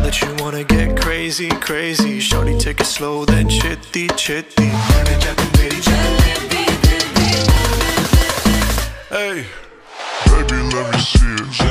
that you wanna get crazy, crazy. Shorty, take it slow, then chitty, chitty. Hey, baby, let me see it.